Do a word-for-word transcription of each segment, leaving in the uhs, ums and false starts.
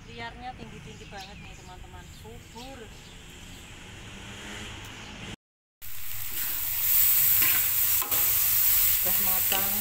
liarnya tinggi-tinggi banget nih teman-teman, subur. Udah matang.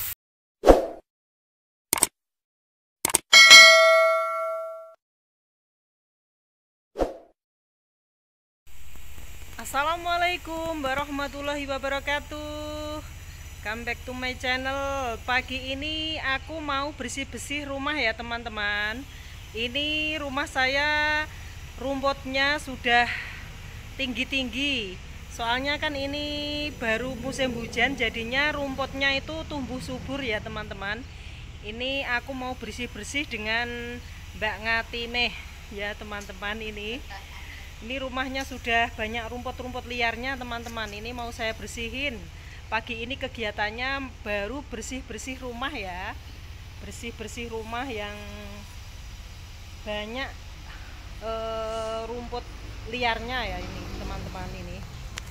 Assalamualaikum warahmatullahi wabarakatuh. Come back to my channel. Pagi ini aku mau bersih-bersih rumah ya teman-teman. Ini rumah saya rumputnya sudah tinggi-tinggi. Soalnya kan ini baru musim hujan, jadinya rumputnya itu tumbuh subur ya teman-teman. Ini aku mau bersih-bersih dengan Mbak Ngatimeh ya teman-teman. Ini Ini rumahnya sudah banyak rumput-rumput liarnya teman-teman. Ini mau saya bersihin. Pagi ini kegiatannya baru bersih-bersih rumah ya. Bersih-bersih rumah yang banyak e, rumput liarnya ya ini teman-teman ini.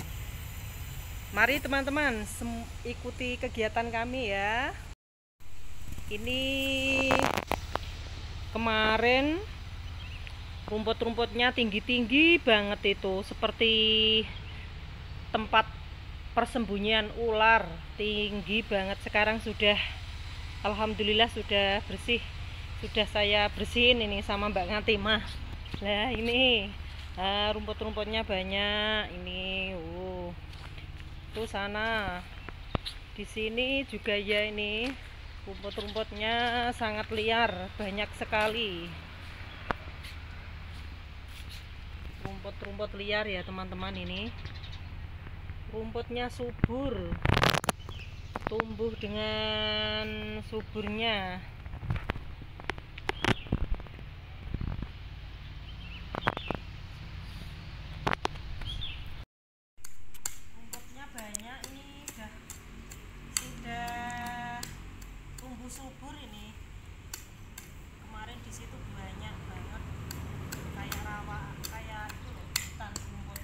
Mari teman-teman ikuti kegiatan kami ya. Ini kemarin rumput-rumputnya tinggi-tinggi banget itu, seperti tempat persembunyian ular, tinggi banget. Sekarang sudah alhamdulillah sudah bersih, sudah saya bersihin ini sama Mbak Ngatimah. Nah ini nah, rumput-rumputnya banyak ini. Uh, tuh sana, di sini juga ya ini rumput-rumputnya sangat liar, banyak sekali. Rumput-rumput liar ya teman-teman, ini rumputnya subur, tumbuh dengan suburnya. Rumputnya banyak ini, sudah sudah tumbuh subur ini. Kemarin di situ banyak banget kayak rawa, kayak itu loh, hutan rumput.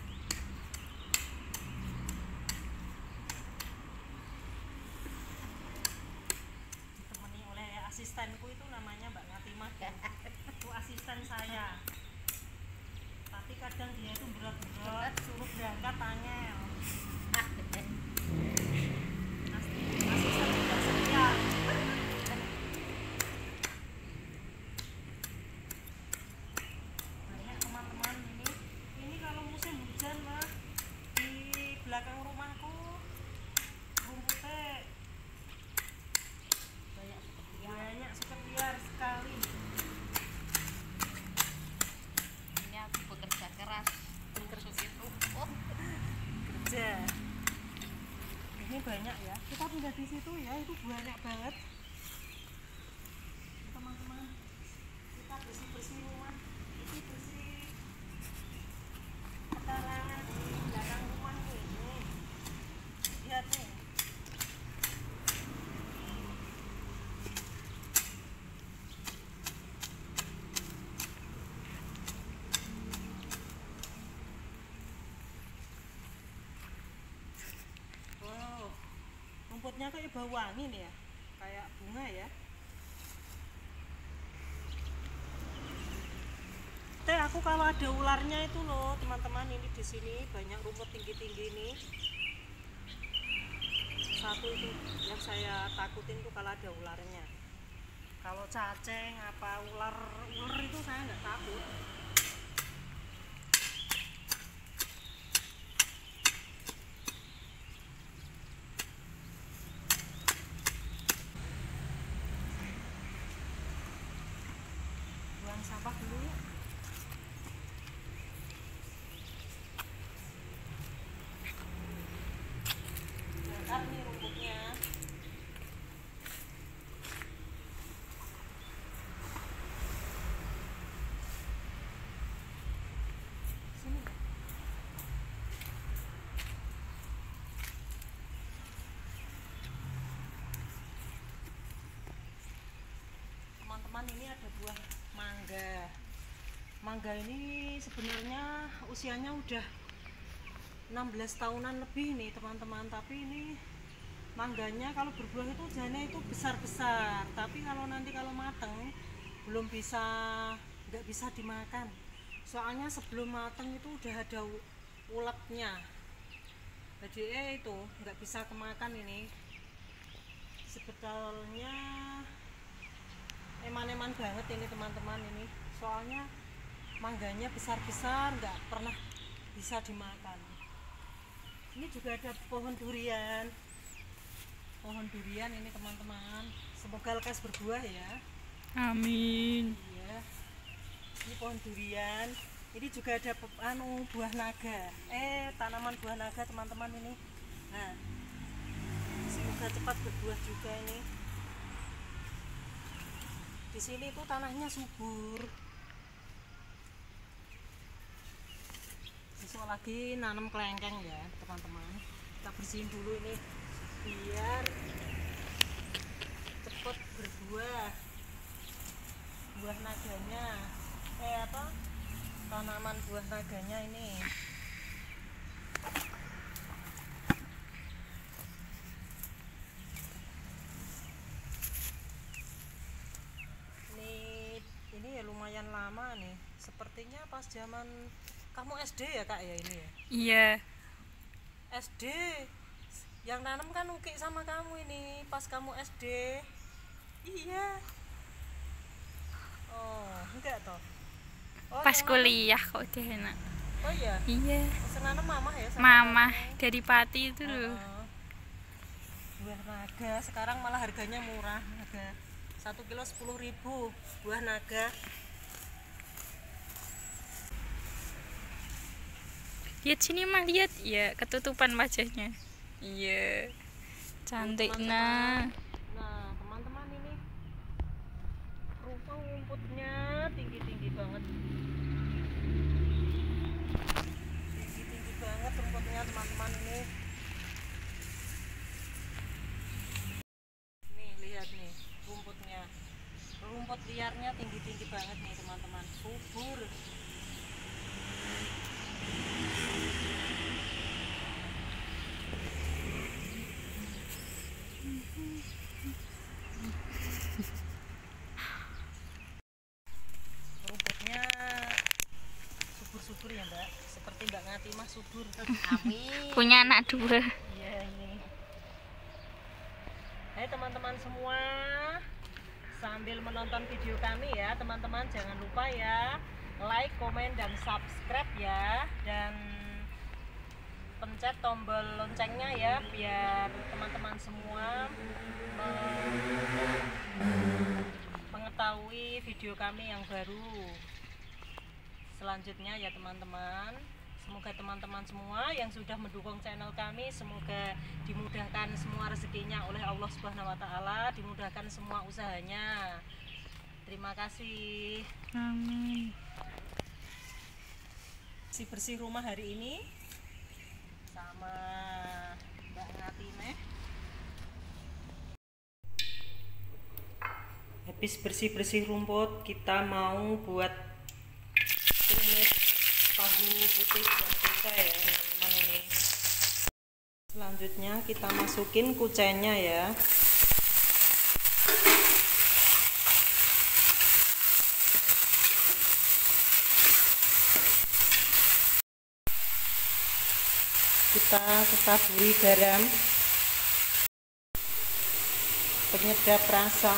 Ditemani oleh asistenku itu, namanya Mbak Ngatimah. Itu asisten saya. Tapi kadang dia itu berat-berat, suruh berangkat angel. Asisten juga setia. Banyak teman-teman ini. Ini kalau musim hujan mah di belakang rumahku rumputnya banyak banyak sekali, liar sekali. Ini aku bekerja keras untuk itu. Oh, Kerja. Ini banyak ya. Kita pindah di situ ya, itu banyak banget. Teman-teman, kita bersih-bersih rumah. Ini bersih pekarangan di belakang rumah nih. Nih. Lihat nih. Wow, rumputnya kayak bau wangi nih ya, kayak bunga ya. Teh aku kalau ada ularnya itu loh teman-teman, ini di sini banyak rumput tinggi-tinggi nih. Satu itu yang saya takutin tuh kalau ada ularnya. Kalau cacing apa ular ular itu saya nggak takut. Buang sampah dulu ya. Banyak nih rumputnya. Sini. Teman-teman, ini ada buah mangga. Mangga ini sebenarnya usianya udah enam belas tahunan lebih nih teman-teman, tapi ini mangganya kalau berbuah itu jane itu besar-besar, tapi kalau nanti kalau mateng belum bisa nggak bisa dimakan, soalnya sebelum matang itu udah ada uletnya, jadi eh itu nggak bisa kemakan. Ini sebetulnya eman-eman banget ini teman-teman, ini soalnya mangganya besar-besar, nggak pernah bisa dimakan. Ini juga ada pohon durian, pohon durian ini teman-teman, semoga lekas berbuah ya, amin. iya, ini pohon durian. Ini juga ada anu buah naga, eh tanaman buah naga teman-teman ini. Nah, semoga cepat berbuah juga ini. Di sini tuh tanahnya subur. Besok lagi nanam kelengkeng ya teman-teman. Kita bersihin dulu ini biar cepat berbuah buah naganya. Eh apa? Tanaman buah naganya ini. Ini ini ya lumayan lama nih. Sepertinya pas zaman kamu S D ya Kak ya ini ya? Iya. S D. Yang nanam kan Uki sama kamu ini pas kamu S D. Iya. Oh, enggak toh. Oh, Pas yang kuliah kok udah enak. nanam- Oh iya. Iya. Senanam mama ya sama Mama kamu. dari Pati itu loh. Heeh. Buah naga sekarang malah harganya murah, harga satu kilo sepuluh ribu buah naga. Lihat sini mah, lihat ya ketutupan wajahnya. Iya. Cantik nah. Nah teman-teman ini rumput rumputnya tinggi-tinggi banget, tinggi-tinggi banget rumputnya teman-teman ini. Nih lihat nih rumputnya, rumput liarnya tinggi-tinggi banget nih teman-teman, subur. Rumputnya subur-subur ya Mbak, seperti Mbak Ngati mah subur. Amin. Punya anak dua. Iya ini. Hai teman-teman semua, sambil menonton video kami ya teman-teman, jangan lupa ya like, komen, dan subscribe ya, dan pencet tombol loncengnya ya biar teman-teman semua mengetahui video kami yang baru selanjutnya ya teman-teman. Semoga teman-teman semua yang sudah mendukung channel kami, semoga dimudahkan semua rezekinya oleh Allah Subhanahu wa taala, dimudahkan semua usahanya. Terima kasih. Amin. Bersih-bersih rumah hari ini sama Mbak Ngati nih. Habis bersih-bersih rumput, kita mau buat tumis tahu putih dan kucai ya teman-teman ini. Selanjutnya kita masukin kucainya ya. Kita taburi garam, penyedap rasa,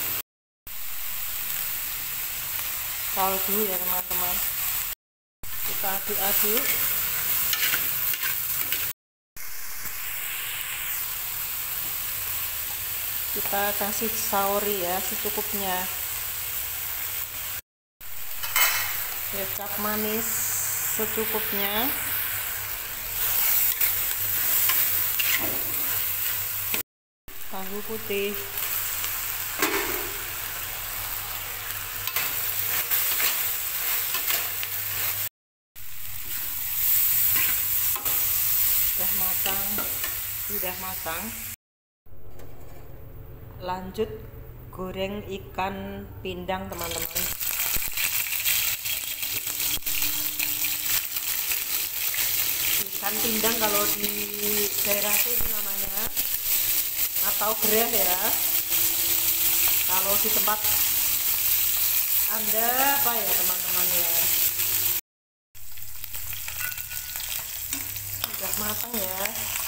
kaldu ya teman-teman. Kita aduk-aduk. Kita kasih saori ya secukupnya. Kecap manis secukupnya. Tahu putih. Sudah matang, sudah matang. Lanjut goreng ikan pindang teman-teman. Ikan pindang kalau di daerah itu namanya, atau gereh ya. Kalau di tempat Anda apa ya teman-teman ya, sudah matang ya.